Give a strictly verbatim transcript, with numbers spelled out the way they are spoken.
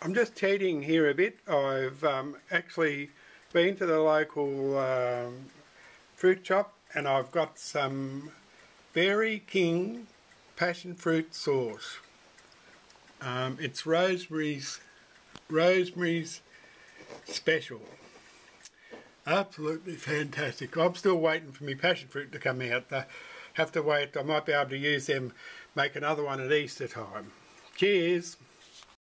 I'm just cheating here a bit. I've um, actually been to the local um, fruit shop and I've got some Berry King Passion fruit sauce. Um, it's Rosemary's, Rosemary's Special. Absolutely fantastic. I'm still waiting for my passion fruit to come out. I have to wait. I might be able to use them, make another one at Easter time. Cheers.